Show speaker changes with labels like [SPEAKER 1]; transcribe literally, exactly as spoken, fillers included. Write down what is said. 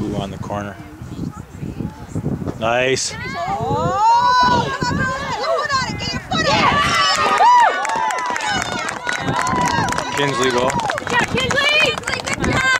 [SPEAKER 1] Ooh, on the corner. Nice.
[SPEAKER 2] Oh!
[SPEAKER 1] Kinsley goal.
[SPEAKER 2] Yeah, Kinsley!